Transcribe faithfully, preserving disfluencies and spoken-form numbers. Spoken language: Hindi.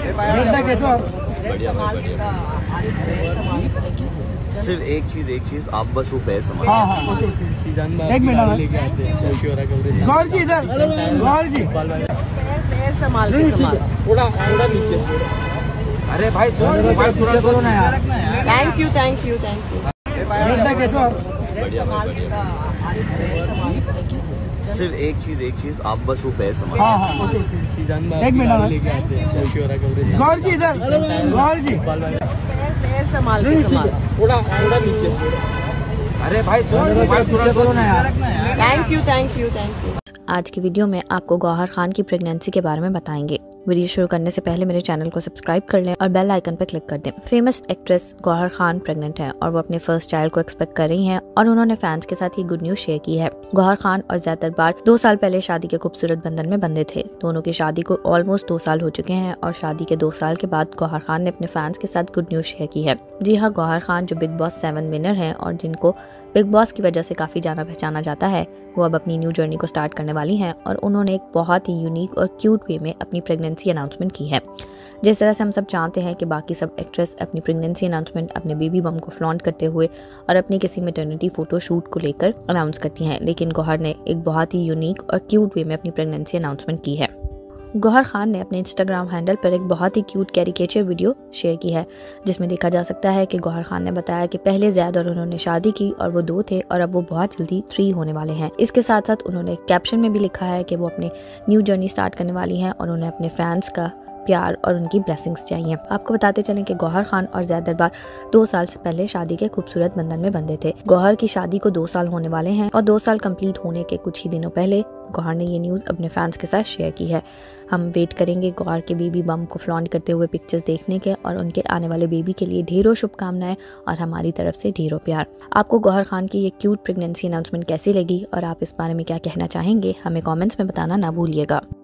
सिर्फ एक चीज एक चीज आप बस वो पैसे संभाल। हाँ हाँ एक मिनट गौर जी इधर गौर जी संभाल के संभाल थोड़ा थोड़ा नीचे। अरे भाई पीछे करो ना यार। Thank you thank you thank you सिर्फ एक चीज एक चीज आप बस वो पैसे संभाल। हाँ हाँ एक मिनट गौर जी इधर गौर जी संभाल के संभाल थोड़ा थोड़ा नीचे। अरे भाई पीछे करो ना यार। Thank you thank you thank you. आज की वीडियो में आपको गौहर खान की प्रेगनेंसी के बारे में बताएंगे। वीडियो शुरू करने से पहले मेरे चैनल को सब्सक्राइब कर लें और बेल आइकन पर क्लिक कर दें। Famous actress Gauhar Khan pregnant है और वो अपने फर्स्ट चाइल्ड को एक्सपेक्ट कर रही हैं और उन्होंने फैंस के साथ ये गुड न्यूज शेयर की है। गौहर खान और ज़ैद दरबार दो साल पहले शादी के खूबसूरत बंधन में बंधे थे। दोनों की शादी को ऑलमोस्ट दो साल हो चुके हैं और शादी के दो साल के बाद गौहर खान ने अपने फैंस के साथ गुड न्यूज शेयर की है। जी हाँ, गौहर खान जो बिग बॉस सेवन विनर हैं और जिनको बिग बॉस की वजह से काफ़ी जाना पहचाना जाता है, वो अब अपनी न्यू जर्नी को स्टार्ट करने वाली हैं और उन्होंने एक बहुत ही यूनिक और क्यूट वे में अपनी प्रेगनेंसी अनाउंसमेंट की है। जिस तरह से हम सब जानते हैं कि बाकी सब एक्ट्रेस अपनी प्रेगनेंसी अनाउंसमेंट अपने बेबी बम को फ्लॉन्ट करते हुए और अपनी किसी मैटरनिटी फोटो शूट को लेकर अनाउंस करती हैं, लेकिन गौहर ने एक बहुत ही यूनिक और क्यूट वे में अपनी प्रेगनेंसी अनाउंसमेंट की है। गौहर खान ने अपने इंस्टाग्राम हैंडल पर एक बहुत ही क्यूट कैरिकेचर वीडियो शेयर की है, जिसमें देखा जा सकता है कि गौहर खान ने बताया कि पहले ज़ैद और उन्होंने शादी की और वो दो थे और अब वो बहुत जल्दी थ्री होने वाले हैं। इसके साथ साथ उन्होंने कैप्शन में भी लिखा है कि वो अपने न्यू जर्नी स्टार्ट करने वाली हैं और उन्हें अपने फैंस का प्यार और उनकी ब्लेसिंग्स चाहिए। आपको बताते चलें कि गौहर खान और ज़ैद दरबार दो साल से पहले शादी के खूबसूरत बंधन में बंधे थे। गौहर की शादी को दो साल होने वाले हैं और दो साल कंप्लीट होने के कुछ ही दिनों पहले गौहर ने ये न्यूज़ अपने फैंस के साथ शेयर की है। हम वेट करेंगे गौहर के बेबी बम को फ्लॉन्ट करते हुए पिक्चर्स देखने के और उनके आने वाले बेबी के लिए ढेरों शुभकामनाएं और हमारी तरफ से ढेरों प्यार। आपको गौहर खान की ये क्यूट प्रेगनेंसी अनाउंसमेंट कैसी लगी और आप इस बारे में क्या कहना चाहेंगे, हमें कमेंट्स में बताना ना भूलिएगा।